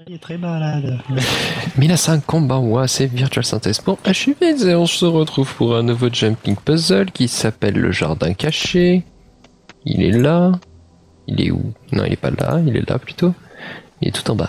Il est très malade. 1005 combats, ouais, c'est Virtual Synthèse pour HUVZ et on se retrouve pour un nouveau jumping puzzle qui s'appelle le jardin caché. Il est là. Il est où? Non, il est pas là, il est là plutôt. Il est tout en bas.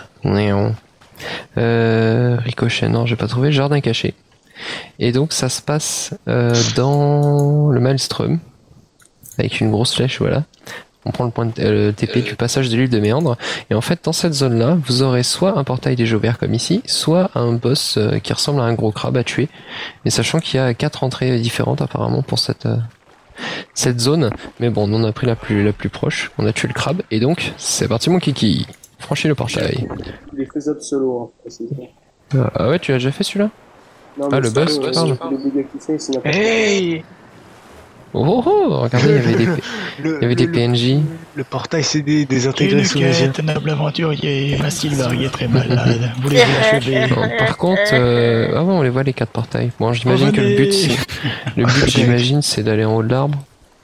Ricochet, non, j'ai pas trouvé. Jardin caché. Et donc ça se passe dans le Maelstrom. Avec une grosse flèche, voilà. On prend le point de TP du passage de l'île de Méandre. Et en fait, dans cette zone-là, vous aurez soit un portail des Jaubert comme ici, soit un boss qui ressemble à un gros crabe à tuer. Mais sachant qu'il y a 4 entrées différentes apparemment pour cette zone. Mais bon, nous on a pris la plus proche. On a tué le crabe. Et donc, c'est parti mon kiki. Franchis le portail. Il est faisable solo, hein. Ah ouais, tu l'as déjà fait celui-là? Non, Ah, le boss, tu parles? Le dégâts qu'il fait, c'est n'importe Hey! Oh, regardez, il y avait des PNJ. Le portail s'est désintégré sous les yeux. Un noble aventurier, ma Sylvarie est très malade. Voulez-vous l'achever? Bon, par contre, ah ouais, on les voit les 4 portails. Bon, j'imagine que le but, j'imagine, c'est d'aller en haut de l'arbre.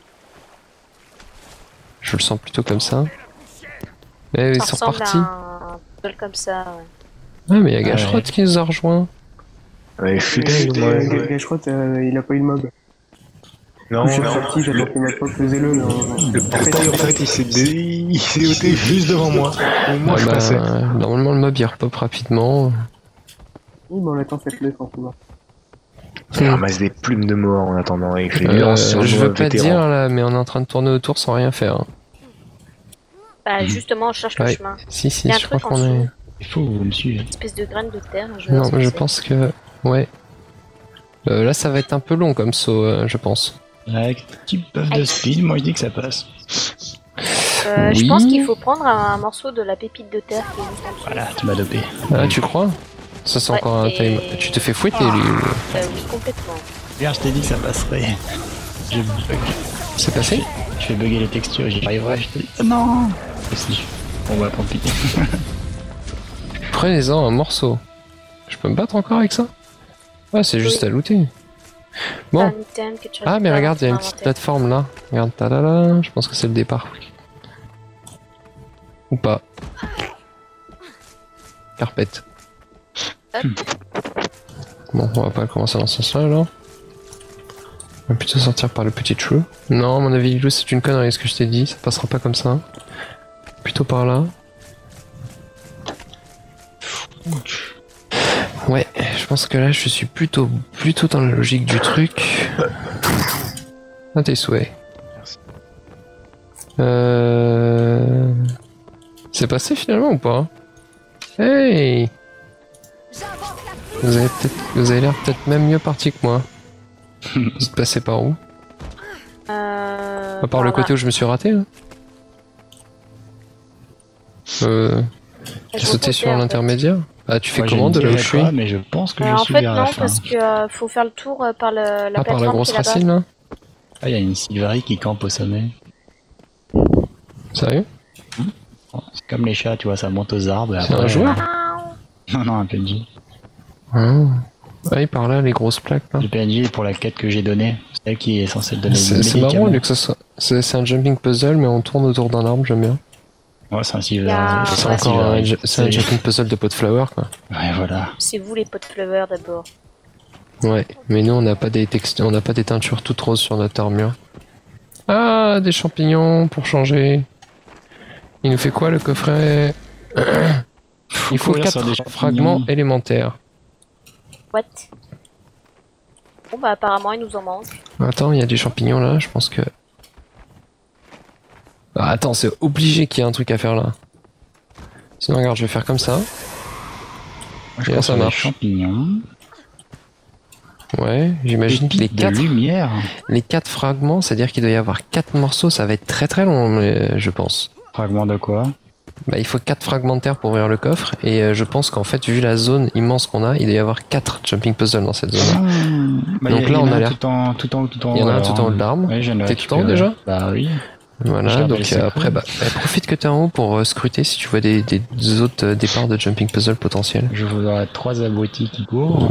Je le sens plutôt comme ça. Eh, ils sont partis. Un puzzle comme ça, Ah, mais il y a Gashroth qui nous a rejoint. Ouais, fidèle, moi. Gashroth, il a pas eu le mob. Non, Je suis sorti, j'attends que ma pote faisait-le. Le portail, en fait, il s'est ôté juste devant moi. Au moins, je passais. Normalement, le mob il repop rapidement. Oui, mais on attend faites-le tranquillement. Il ramasse des plumes de mort en attendant. Il fait je veux pas te dire là, mais on est en train de tourner autour sans rien faire. Hein. Bah, justement, on cherche le chemin. Si, Il y a un je crois truc en qu'on est. dessous. Il faut que vous me suivez. Une espèce de graine de terre. Non, mais je pense que. Ouais. Là, ça va être un peu long comme saut, je pense. Avec petit buff de speed, moi je dis que ça passe. Oui. Je pense qu'il faut prendre un morceau de la pépite de terre qui est juste en dessous. Voilà, tu m'as dopé. Ah, tu crois? Ça, c'est encore un time. Tu te fais fouetter, lui. Oui, complètement. Regarde, je t'ai dit que ça passerait. Je bug. C'est passé? Je fais bugger les textures, j'y arriverai, je te dis. Non! Aussi. On va tant pis. Prenez-en un morceau. Je peux me battre encore avec ça? Ouais, c'est juste à looter. Bon. Ah, mais regarde, il y a une petite plateforme là. Regarde, tadala, je pense que c'est le départ. Ou pas. Carpette. Bon, on va pas commencer dans ce sens-là alors. On va plutôt sortir par le petit trou. Non, à mon avis, Lilou, c'est une connerie ce que je t'ai dit, ça passera pas comme ça. Plutôt par là. Ouais, je pense que là je suis plutôt dans la logique du truc. À tes souhaits. Merci. C'est passé finalement ou pas? Hey! Vous avez l'air peut-être même mieux parti que moi. Vous êtes passé par où? À part le côté où je me suis raté là. J'ai sauté sur l'intermédiaire. Ah, tu fais comment de là où je suis? Mais je pense que je en suis fait, vers non, la fin. parce que faut faire le tour par la plateforme. Par la grosse racine là? Ah, il y a une Sylvarie qui campe au sommet. Sérieux? C'est comme les chats, tu vois, ça monte aux arbres. C'est un joueur? Non, un PNJ. Ah, oui, par là, les grosses plaques là. Le PNJ est pour la quête que j'ai donnée. C'est elle qui est censée te donner C'est marrant que ça soit. C'est un jumping puzzle, mais on tourne autour d'un arbre, j'aime bien. Ouais, c'est un Sylvarie. C'est un jumping puzzle de pot de flower quoi. Ouais, voilà. C'est vous les pots de flower d'abord. Ouais, mais nous on n'a pas des textures, on n'a pas des teintures toutes roses sur notre armure. Ah, des champignons pour changer. Il nous fait quoi le coffret? Il faut 4 fragments élémentaires. What? Bon bah apparemment il nous en manque. Attends, il y a des champignons là, je pense que... Ah, attends, c'est obligé qu'il y ait un truc à faire là. Sinon regarde, je vais faire comme ça. Moi, je et là ça marche. Champignons. Ouais, j'imagine que les 4 fragments, c'est-à-dire qu'il doit y avoir 4 morceaux, ça va être très long, mais je pense. Fragments de quoi? Bah, il faut 4 fragments de terre pour ouvrir le coffre, et je pense qu'en fait, vu la zone immense qu'on a, il doit y avoir 4 jumping puzzles dans cette zone. Bah, donc là, on a l'air. Tout en haut. Il y en a un tout en haut de l'arbre. Ouais, t'es tout en haut déjà? Bah oui. Voilà, donc après, profite que t'es en haut pour scruter si tu vois des autres départs de jumping puzzle potentiels. Je vois 3 abrutis qui courent.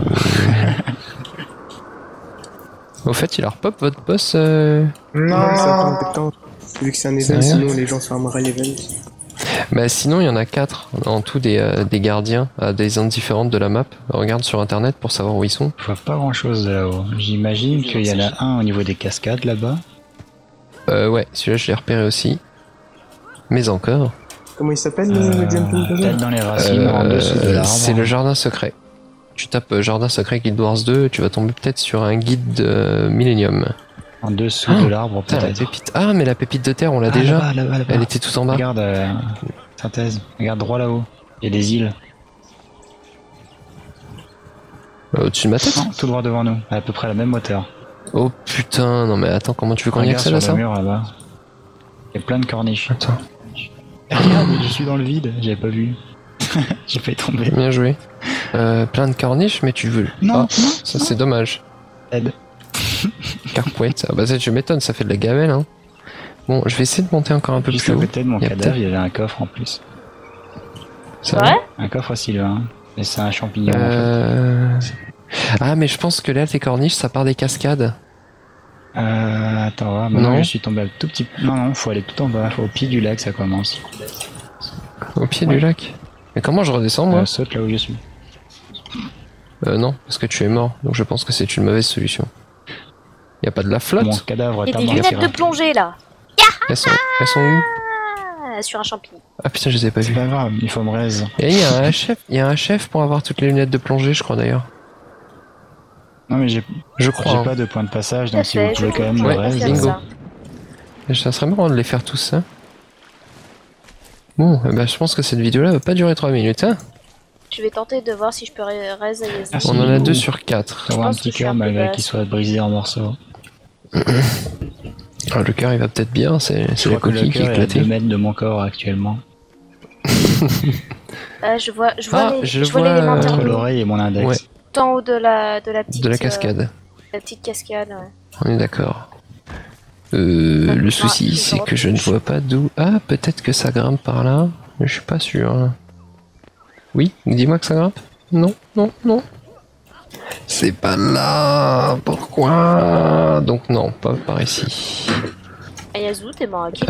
Au fait, il a repop votre boss Non, ça prend un peu de temps. Vu que c'est un event, sinon les gens se fermeraient l'event. Bah sinon il y en a 4 en tout des gardiens à des zones différentes de la map. Regarde sur internet pour savoir où ils sont. Je vois pas grand chose là-haut. J'imagine qu'il y en a un au niveau des cascades là-bas. Ouais, celui-là je l'ai repéré aussi. Mais encore. Comment il s'appelle le jumping puzzle? Peut-être dans les racines en dessous de l'arbre. C'est le jardin secret. Tu tapes jardin secret Guild Wars 2, tu vas tomber peut-être sur un guide Millennium. En dessous de l'arbre Putain, la peut-être. pépite. Ah mais la pépite de terre on l'a déjà. Là-bas. Elle était tout en bas. Regarde, synthèse. Regarde droit là-haut. Il y a des îles. Au-dessus de ma tête. Non, tout droit devant nous. À peu près la même hauteur. Oh putain, non mais attends, comment tu veux qu'on y Regarde accède sur à le ça? mur là-bas. Il y a plein de corniches. Attends, Regarde, je suis dans le vide. J'avais pas vu. J'ai failli tomber. bien joué. Plein de corniches, mais tu veux. Non, Ah, ça c'est dommage. Aide. Carpouette, ah bah ça tu m'étonnes, ça fait de la gamelle hein. Bon, je vais essayer de monter encore un peu Juste plus à haut. côté de mon Il y a cadavre, peut-être- il y avait un coffre en plus. Ça Ouais. Un coffre à Sylvain. Et c'est un champignon en fait. Ah mais je pense que là tes corniches ça part des cascades. Attends, maintenant Non. je suis tombé un tout petit peu. Non, faut aller tout en bas. Au pied du lac, ça commence. Au pied du lac. Mais comment je redescends moi? Saute là où je suis. Non, parce que tu es mort, donc je pense que c'est une mauvaise solution. Y a pas de la flotte? Mon cadavre Il y est a un des lunettes de mortier. plongée là. Elles sont où? Sur un champignon. Ah putain, je les ai pas C'est vues. pas grave, il faut me raise. Et il y a un chef pour avoir toutes les lunettes de plongée, je crois d'ailleurs. Non mais j'ai Je crois. hein. pas de point de passage, donc si Tout à vous fait, pouvez je quand même je me Ouais, raise. confirme bingo. ça. Et ça serait marrant de les faire tous, hein. Bon, eh ben, je pense que cette vidéo-là va pas durer 3 minutes, hein. Je vais tenter de voir si je peux raise à Yazoo. Ah, si. On en a Ouh. 2 sur 4. Avoir un pense que petit je suis un cœur peu malgré basse. qu'il soit brisé en morceaux. Ah, le cœur il va peut-être bien, c'est Je la crois que le coquille qui est cœur est à 2 éclatée. mètres de mon corps actuellement. Je vois Ah, les, je je vois vois, l'élément Entre tout l'oreille et mon index. Ouais. en haut de la petite De la cascade. la petite cascade. Ouais. On est d'accord. Le souci, c'est que je ne vois pas d'où. Ah, peut-être que ça grimpe par là. Mais je suis pas sûr. Oui, dis-moi que ça grimpe. Non. C'est pas là. Pourquoi? Donc non, pas par ici. Yazoo, t'es mort à qui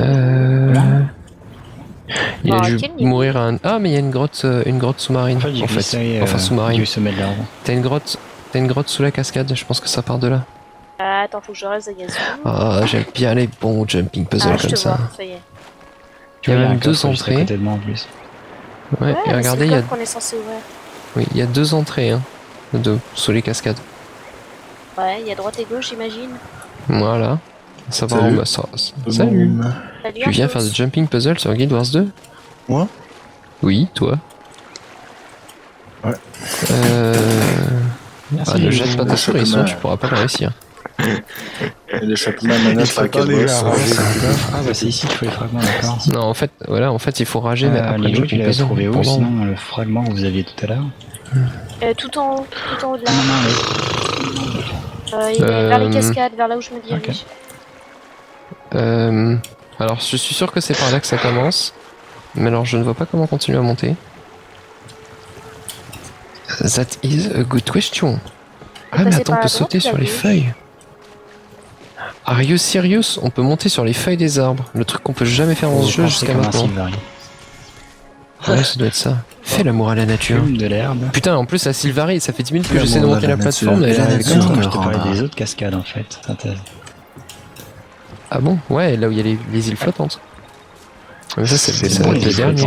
Il a Ah, dû quel niveau. mourir à un. Ah, mais il y a une grotte sous-marine. En fait, j'ai En glissé fait. Enfin, du sous-marine. sommet de l'arbre. T'as une grotte sous la cascade. Je pense que ça part de là. Attends, faut que je raise à Yazoo. Ah, j'aime bien les bons jumping puzzles Ah, je comme te ça. vois, ça y est. Il y a un même 2 coffre juste à entrées. côté de moi en plus. Ouais, et mais regardez, c'est il le y a, coffre qu'on est censé ouvrir. oui, il y a 2 entrées, hein, sous les cascades. Ouais, il y a droite et gauche, j'imagine. Voilà. Ça va Salut. en Salut. Salut, Tu viens faire des jumping puzzles sur Guild Wars 2? Moi? Oui, toi. Ouais. Ah, ne jette pas ta souris, sinon tu pourras pas le réussir. Le chapeau à manette là, qu'elle bosse. Ah bah c'est ici qu'il faut les fragments, d'accord. Non, en fait, il faut rager, mais après le Lilo, tu jumping l'avais puzzle. trouvé où pendant- sinon le fragment que vous aviez tout à l'heure? tout en haut de là. Non, Il est vers les Euh, cascades, vers là où je me dirige. ok. Alors, je suis sûr que c'est par là que ça commence. Mais alors, je ne vois pas comment continuer à monter. That is a good question. Ah, mais passer attends, par on peut la sauter droite ou sur la les gauche feuilles. Are you serious? On peut monter sur les feuilles des arbres. Le truc qu'on peut jamais faire dans ce jeu jusqu'à maintenant. Ouais, ça doit être ça. Fais l'amour à la nature. Fume de l'herbe. Putain, en plus, à Sylvari, ça fait 10 minutes que Fais j'essaie de l'amour à monter la la plateforme. nature. Et là, La avec nature. ça. Je te parlais Randa. des autres cascades en fait, synthèse. Ah bon? Ouais, là où il y a les îles flottantes. Mais ça, c'est C'est bon, le les dernier.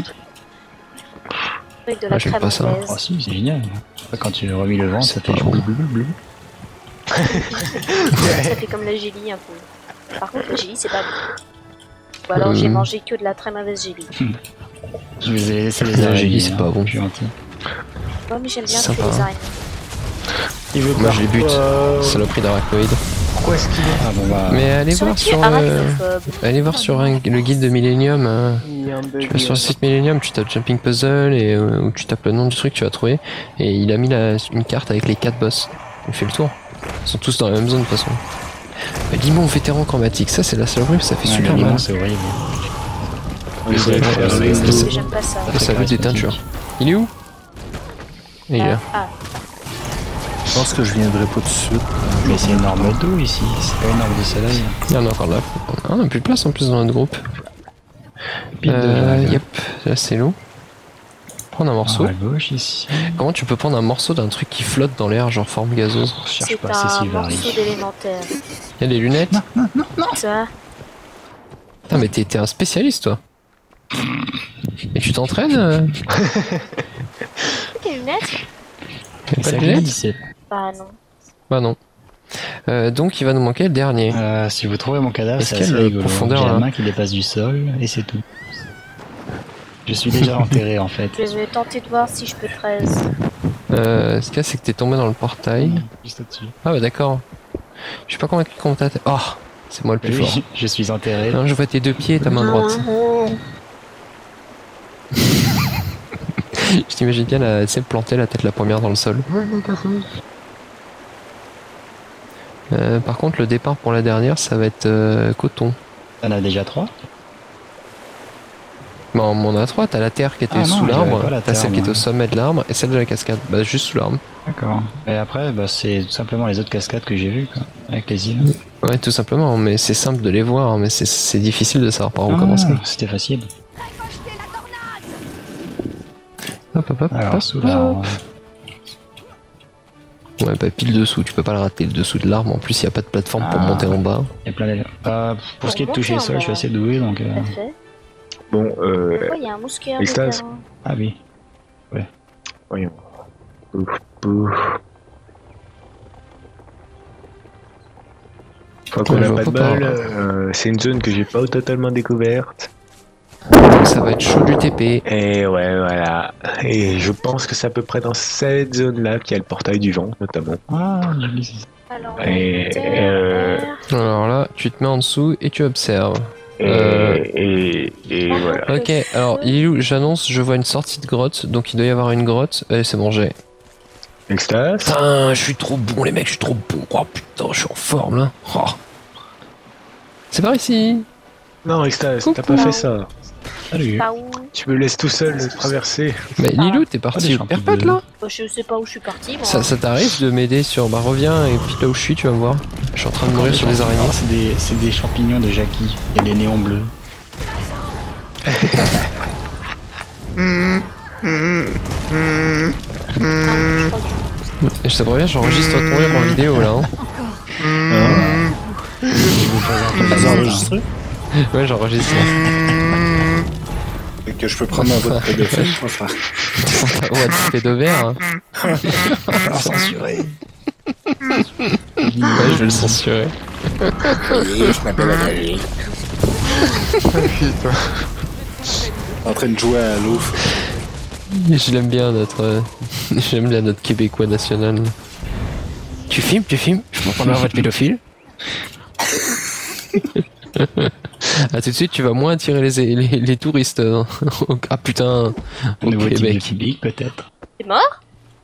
Avec de Ah, la j'aime crème pas ça. anglaise. Oh si, c'est génial. Quand tu remis le vent, ça fait pas bon. bleu. Ça fait comme la gélie un peu. Par contre, la gélie, c'est pas bon. Ou alors j'ai mangé que de la très mauvaise gélie. Je vous ai laissé les La araignées. gélie, c'est pas bon. Je suis gentil. Ouais, mais j'aime bien C'est tuer sympa. les araignées. Il veut Moi, pas. je les bute. Saloperie d'arachnoïde. Pourquoi est-ce qu'il est Ah bon bah. Mais allez Sur voir qui est sur arachnophobe. allez voir sur le guide de Millennium. Il y a un bug. Tu vas sur le site Millennium, tu tapes Jumping Puzzle et où tu tapes le nom du truc, tu vas trouver. Et il a mis une carte avec les 4 boss. On fait le tour. Ils sont tous dans la même zone de toute façon. Limon vétéran chromatique, ça c'est la saloperie, ça fait Ouais, super le limon, mal. c'est horrible. Oui, c'est c'est- J'aime pas ça. Et ça veut des teintures. Il est où? Il est là. Ah, Je pense que je viendrai pas tout de suite. Mais c'est une orbe d'eau ici, c'est pas une orbe de soleil. Il y en a encore là. Ah, on a plus de place en plus dans notre groupe. rapide. Yep, là c'est long. Prendre un morceau. À gauche ici. Comment tu peux prendre un morceau d'un truc qui flotte dans l'air, genre forme gazeuse? Cherche C'est pas, un c'est Sylvain. morceau d'élémentaire. Y'a des lunettes? Ça. Putain, mais t'es un spécialiste toi. Et tu t'entraînes Tes lunettes? Pas de Ça lunettes? glisse. Bah non. Bah non. Donc il va nous manquer le dernier. Si vous trouvez mon cadavre, Est-ce c'est qu'il y a assez le rigolo. profondeur, J'ai la là main qui dépasse du sol et c'est tout. Je suis déjà enterré en fait. Je vais tenter de voir si je peux 13. Ce qu'il y a, c'est que t'es tombé dans le portail. Juste au-dessus. Ah bah d'accord. Je suis pas convaincu comment t'as... Oh, c'est moi le plus fort. Oui, je suis enterré. Non, je vois tes deux pieds et ta main droite. Je t'imagine bien la scène planter la tête la première dans le sol. Par contre, le départ pour la dernière, ça va être coton. T'en as déjà 3? Bon, on en a 3. T'as la terre qui était Ah non, sous j'avais l'arbre, pas la t'as terre, celle qui est moi. au sommet de l'arbre et celle de la cascade. Bah, juste sous l'arbre. D'accord. Et après, bah, c'est tout simplement les autres cascades que j'ai vues, quoi. Avec les îles. Ouais, tout simplement, mais c'est simple de les voir, mais c'est difficile de savoir par où commencer. C'était facile. Hop, hop, hop, Alors, hop, sous hop. l'arbre. Ouais, bah pile dessous, tu peux pas le rater le dessous de l'arbre. En plus, il y a pas de plateforme pour Ah. monter en bas. Il y a plein d'éléments. Pour ce qui est de Pour toucher le monter sol, en je suis bas. assez doué donc. Parfait. Bon, Pourquoi il y a un mousquetaire Extase. dedans? Ah oui. voyons. Pouf, pouf. Je crois qu'on Ouais, je a vois pas de pas balle. C'est une zone que j'ai pas totalement découverte. Donc ça va être chaud du TP. Et ouais, voilà. Et je pense que c'est à peu près dans cette zone-là qu'il y a le portail du vent, notamment. Ah, j'oublie. Alors, Et, terre, Alors là, tu te mets en dessous et tu observes. et voilà. Ok, alors Lilou, j'annonce, je vois une sortie de grotte, donc il doit y avoir une grotte. C'est bon, j'ai. Extase. Putain, je suis trop bon, les mecs, je suis trop bon. Oh putain, je suis en forme là. Oh. C'est par ici. Non, Extase, t'as Coucou. pas fait ça. Salut. pas où? Tu me laisses tout seul traverser. Mais Lilou, t'es des parti au champignons perpète bleus. là. Bah, je sais pas où je suis parti, moi. Ça t'arrive de m'aider sur. Bah reviens et puis là où je suis, tu vas me voir. Je suis en train de mourir sur les araignées. C'est des champignons de Jackie. Il y a des néons bleus. Et je te préviens, j'enregistre ton rire en vidéo là. Hein. Vous enregistrez? Ouais, j'enregistre. Et que je peux prendre un vote pédophile, enfin. Ouais, tu fais de verre. Hein. Censuré. Ouais, je vais le censurer. Je m'appelle Adèle. En train de jouer à l'ouf. Je l'aime bien notre. J'aime bien notre Québécois national. Tu filmes? Je peux prendre un vote pédophile? Ah, tout de suite, tu vas moins attirer les touristes. Hein. Ah putain, au Nouveau type de Québec. public, peut-être. T'es mort?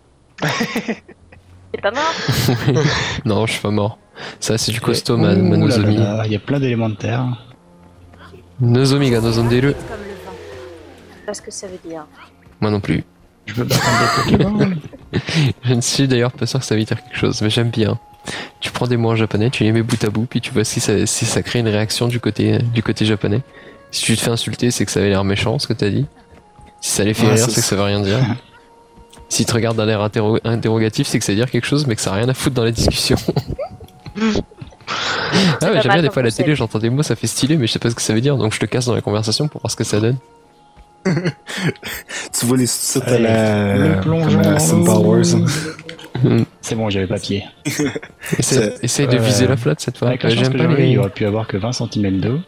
T'es pas mort? Non, je suis pas mort. Ça, c'est du costaud, Ouh là là Nozomi. là, il y a plein d'éléments de terre. Nozomi ga nozonderu. Comme le vent. Je sais pas ce que ça veut dire. Moi non plus. Je peux pas prendre des Pokémon. Je ne suis d'ailleurs pas sûr que ça veut dire quelque chose, mais j'aime bien. Tu prends des mots en japonais, tu les mets bout à bout, puis tu vois si ça crée une réaction du côté japonais. Si tu te fais insulter, c'est que ça avait l'air méchant ce que t'as dit. Si ça les fait Ouais, rire, c'est c'est que ça veut rien dire. Si tu regardes d'un air interrogatif, c'est que ça veut dire quelque chose, mais que ça n'a rien à foutre dans la discussion. Ah ouais, pas j'aime mal bien des comme fois à la concept. télé, j'entends des mots, ça fait stylé, mais je sais pas ce que ça veut dire, donc je te casse dans la conversation pour voir ce que ça donne. Tu vois les sous à Allez, la. le plongeon comme à dans Sim l'eau. Powers. C'est bon, j'avais papier. Essaye de viser la flotte cette fois. Avec la chance J'aime que pas j'aurais eu, les. il aurait pu avoir que 20 cm d'eau.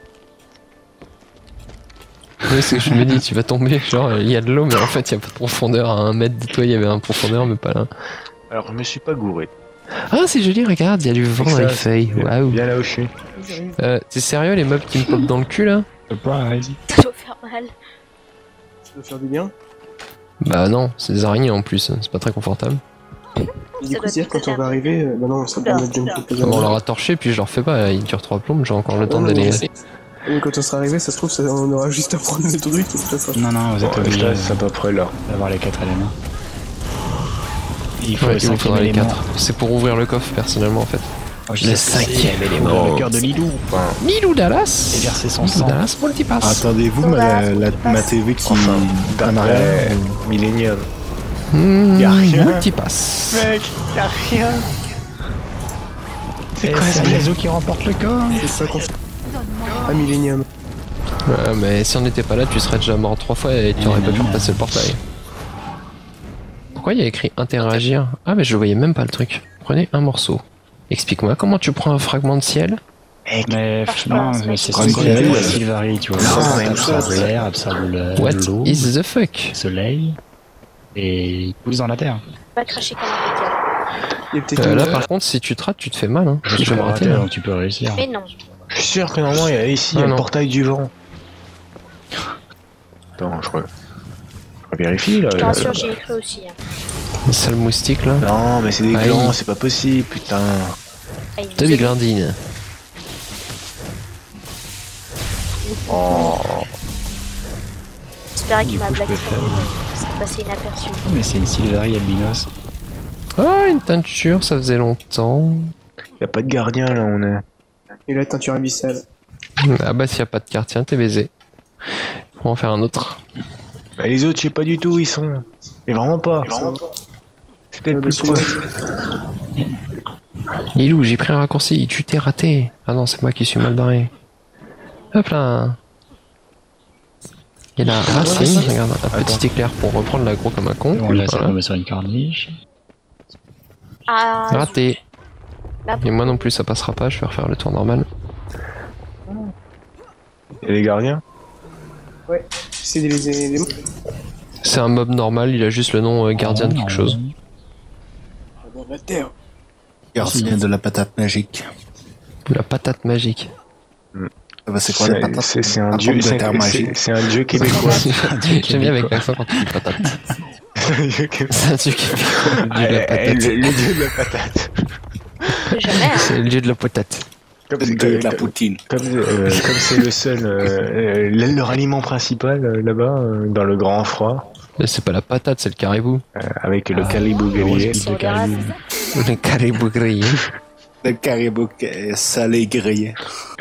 Oui, c'est que je me dis, tu vas tomber, genre, il y a de l'eau, mais en fait, il y a pas de profondeur. À 1 mètre de toi, il y avait un profondeur, mais pas là. Alors, je me suis pas gouré. Ah, c'est joli, regarde, il y a du vent dans les feuilles. Waouh. Bien là où je suis. T'es sérieux, les mobs qui me popent dans le cul, là? Surprise. Ça doit faire mal. Ça doit faire du bien. Bah non, c'est des araignées en plus, c'est pas très confortable. Et du Ça coup, doit c'est-à-dire quand être on va arriver, bah non, ça permet de jumper plus Bon, on leur a torché, puis je leur fais pas, ils durent 3 plombes, j'ai encore le temps d'aller. Mais quand on sera arrivé, ça se trouve, on aura juste à prendre le truc et tout ça. Non, non, vous êtes Bon, obligés là, c'est à peu près là. d'avoir les 4 éléments. Il faut Ouais, le il nous 5e faudra les élément. 4. C'est pour ouvrir le coffre, personnellement, en fait. Le cinquième élément. Le cœur de Lilou. Lilou Dallas. Et verser son Lilou sang. Dallas multipass. Attendez-vous, ma TV qui en arrière. Millennium. Mmh, Y'a rien. multipass. Mec, y'a rien. C'est quoi ce réseau qui remporte le corps? C'est ça qu'on fait. Un millénium. Ouais, mais si on n'était pas là, tu serais déjà mort 3 fois et tu aurais pas pu repasser le portail. Pourquoi il y a écrit interagir? Ah, mais je voyais même pas le truc. Prenez un morceau. Explique-moi comment tu prends un fragment de ciel? Mais non, mais c'est Comme ce qu'on ciel. appelle la Sylvarie, tu vois. Non, Ça mais absorbe l'air, absorbe What l'eau, is the fuck? le soleil, et il pousse dans la terre. Pas cracher comme un pétard. Il y a peut-être Là, par contre, si tu te rates, tu te fais mal. Hein. Tu Je peux vais me rater. rater, Là. donc tu peux réussir. Mais non. Je suis sûr que normalement, il y a ici Ah, le non. portail du vent. Attends, je vérifie là. Je te rassure, j'y ai cru aussi. Hein. Le sale moustique là. Non, mais c'est des Aïe. glands, c'est pas possible, putain. Ah, il T'as nous des a- glandines. Oh. J'espérais Du qu'il m'a coup, je blagué. peux faire. Ça passait inaperçu. Mais c'est une Sylvarie albinos. Ah, une teinture, ça faisait longtemps. Y a pas de gardien là, on est. Et la teinture abyssale. Ah bah, s'il y a pas de carte, tiens, t'es baisé. On va en faire un autre. Bah, les autres, je sais pas du tout où ils sont. Mais vraiment pas. C'est peut-être plus proche. Lilou, j'ai pris un raccourci, tu t'es raté. Ah non, c'est moi qui suis mal barré. Hop là. Il y a la racine, regarde, un petit éclair pour reprendre l'aggro comme un con. On laisse Voilà. tomber sur une corniche. Ah, Raté. là, Et moi non plus, ça passera pas, je vais refaire le tour normal. Y'a des gardiens? Ouais. C'est des éléments. C'est un mob normal, il a juste le nom gardien de quelque chose. Dans la terre. Gardien de la patate magique. La patate magique. Ah bah, c'est quoi la patate? C'est un La dieu, pomme de terre magique. c'est un dieu québécois. J'aime bien avec l'accent quand tu dis patate. C'est un dieu québécois. C'est un dieu québécois, le dieu de la patate. Le dieu de la patate. jamais. Hein. C'est le dieu de la patate. Comme De la poutine. Comme c'est le seul, leur aliment principal là-bas, dans le grand froid, Mais c'est pas la patate, c'est le caribou. avec le caribou grillé. C'est grave. Le caribou grillé. Le caribou salé grillé.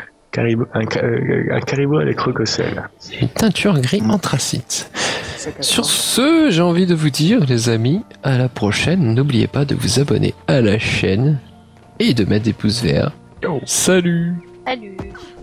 Un caribou avec crocosel. Une teinture gris anthracite. Sur ce, j'ai envie de vous dire, les amis, à la prochaine. N'oubliez pas de vous abonner à la chaîne et de mettre des pouces verts. Salut! Salut.